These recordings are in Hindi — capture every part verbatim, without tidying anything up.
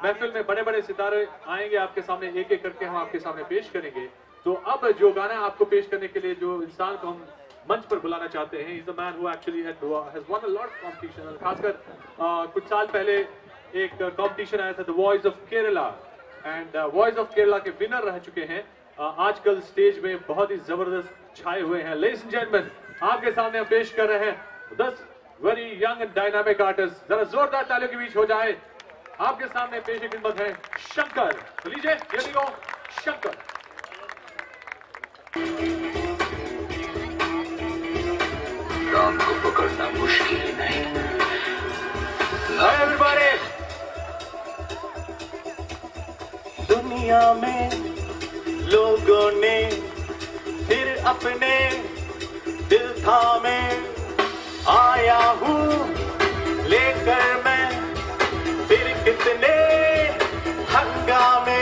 महफिल में बड़े बड़े सितारे आएंगे आपके सामने, एक एक करके हम आपके सामने पेश करेंगे। तो अब जो गाना आपको पेश करने के लिए जो इंसान को हम मंच पर बुलाना चाहते हैं, is the man who actually has won a lot of competition. खासकर कुछ साल पहले एक कॉम्पिटिशन आया था, the voice of Kerala, and voice of Kerala के विनर रह चुके हैं। uh, आजकल स्टेज में बहुत ही जबरदस्त छाए हुए हैं। लेडीज एंड जेंटलमैन, आपके सामने हम पेश कर रहे हैं दस very young and dynamic artist. जरा जोरदार तालियों के बीच हो जाए। आपके सामने पेश खिदमत है शंकर। तो लीजिए, ये लियो शंकर। राम को पकड़ना मुश्किल नहीं। Hi everybody. दुनिया में लोगों ने फिर अपने दिल थामे, आया हूँ लेकर मैं फिर कितने हंगामे।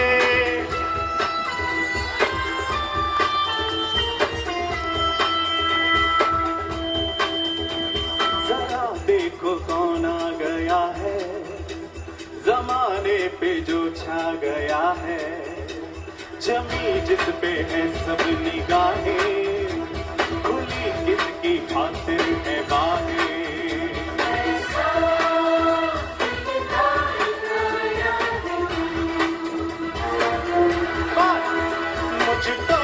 जरा देखो कौन आ गया है, जमाने पे जो छा गया है। जमी जिस पे है सब निगाहें, खुली किसकी खातिर है बाहें। मुझको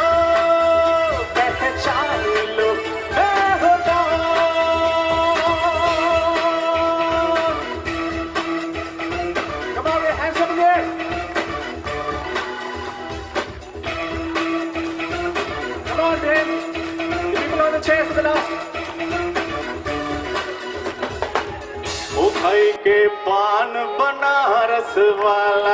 पहचान लो, मैं हो Come on, hands up in the air. Come on, Dan. The people on the chairs to the left. ओ भाई के पान बनारस वाला,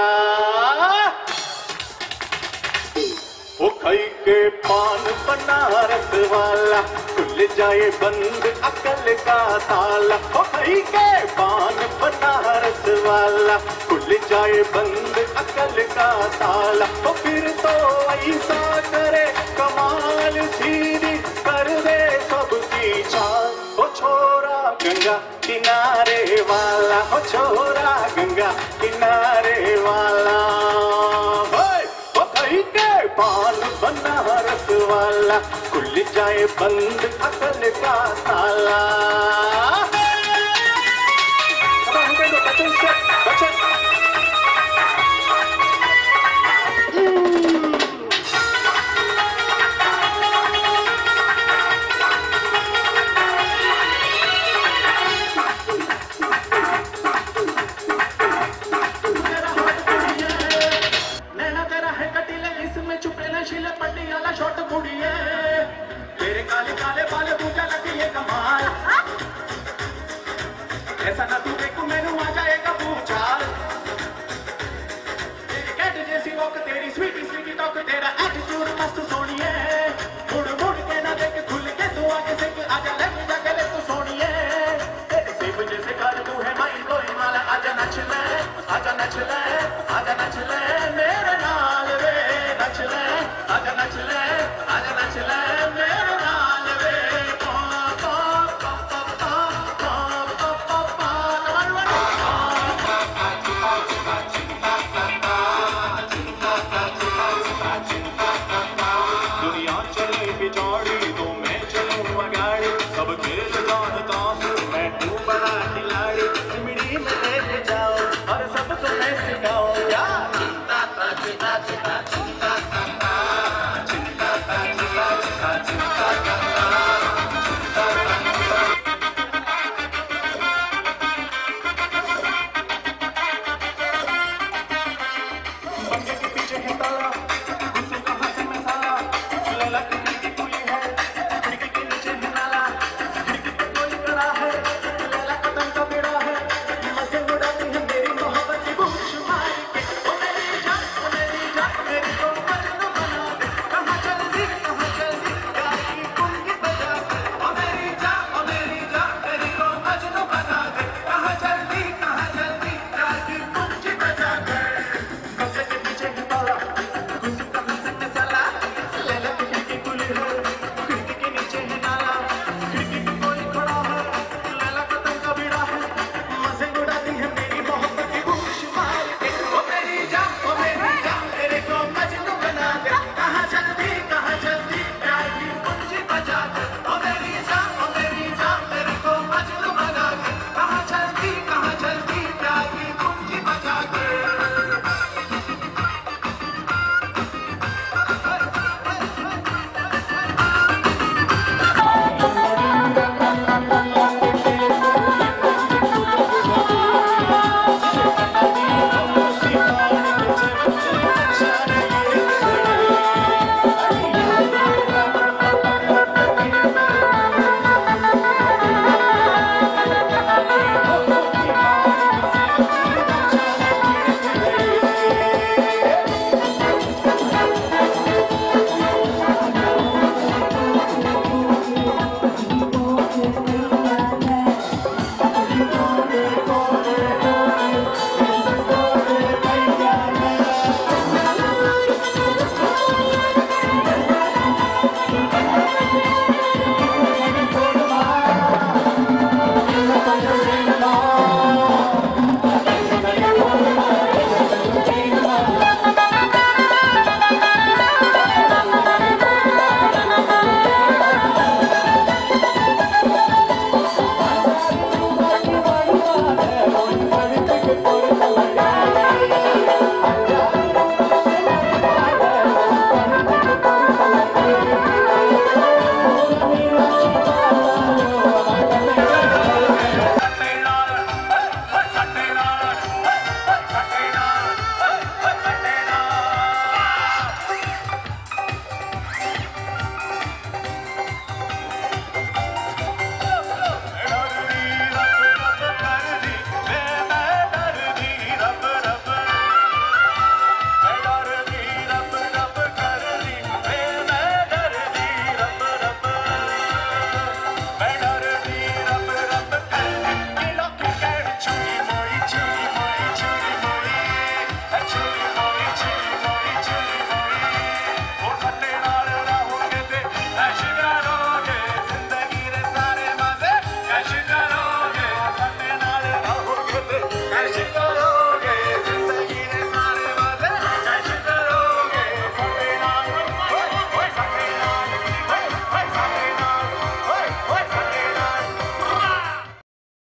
ओ खाई के पान बनारस वाला, खुल जाए बंद अकल का ताला। ओ खाई के पान बनारस वाला, खुल जाए बंद अकल का ताला। ओ फिर तो ऐसा करे कमाल, सीधी कर दे सबकी चाल। ओ छोरा गंगा किनारे वाला, ओ छोरा गंगा किनारे वाला। ओ खाई के पान बनारस वाला, खुल जाए बंद अकल का ताला।